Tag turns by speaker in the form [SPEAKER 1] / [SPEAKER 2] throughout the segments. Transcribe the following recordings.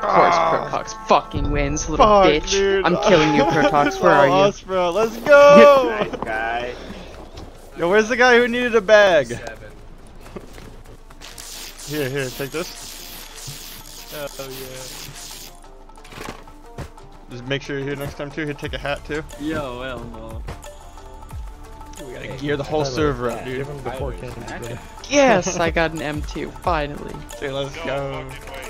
[SPEAKER 1] course, Protox fucking wins, little bitch.
[SPEAKER 2] Dude.
[SPEAKER 1] I'm killing you, Protox. Where are you?
[SPEAKER 2] Us, bro. Let's go!
[SPEAKER 3] Nice guy.
[SPEAKER 2] Yo, where's the guy who needed a bag?
[SPEAKER 4] 7.
[SPEAKER 2] Here, take this.
[SPEAKER 4] Oh yeah.
[SPEAKER 2] Just make sure you're here next time too. Here, take a hat too.
[SPEAKER 4] Yo, hell no.
[SPEAKER 2] We gotta gear the whole server up, dude.
[SPEAKER 1] Yes, I got an M2, finally.
[SPEAKER 2] Dude, let's go.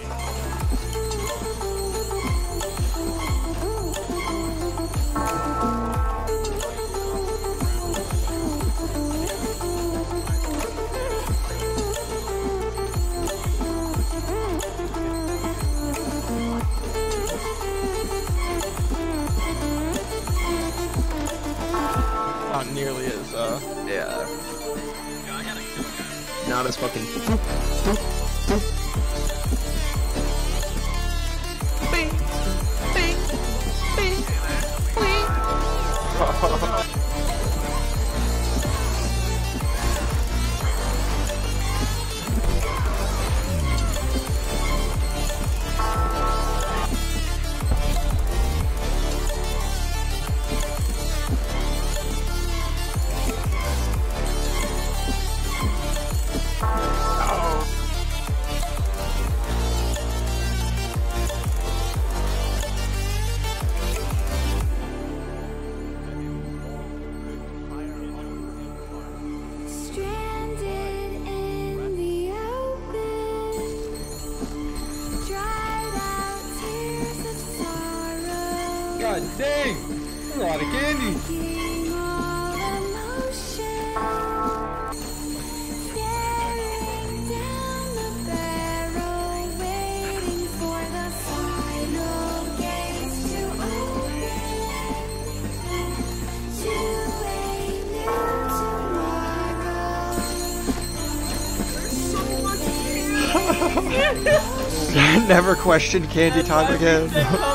[SPEAKER 2] Not nearly as, yeah.
[SPEAKER 5] Not as fucking. God dang! A lot of candy!
[SPEAKER 2] Never questioned candy time again.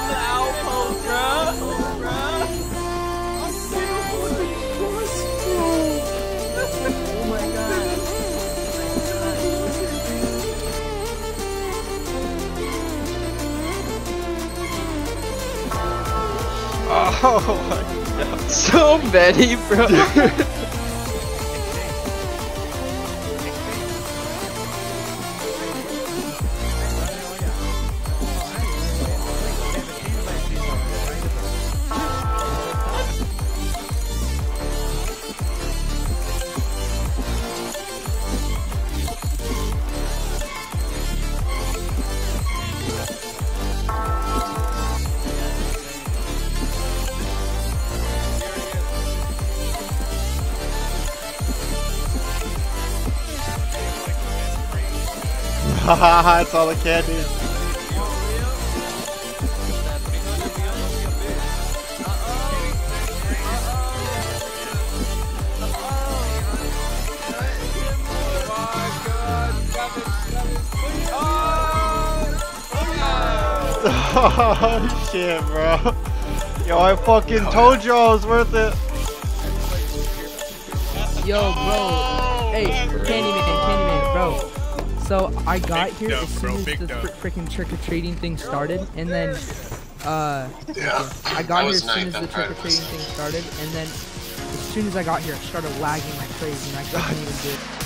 [SPEAKER 2] Oh my god.
[SPEAKER 1] So many, bro.
[SPEAKER 2] Haha, it's all the candy. Oh shit, bro. Yo, I fucking told you I was worth it.
[SPEAKER 6] Yo, bro. Hey, Candyman, bro. So I got here as soon as the freaking trick-or-treating thing started, and then I got here as soon as the trick-or-treating thing started, and then as soon as I got here, I started lagging like crazy, and I couldn't even do it.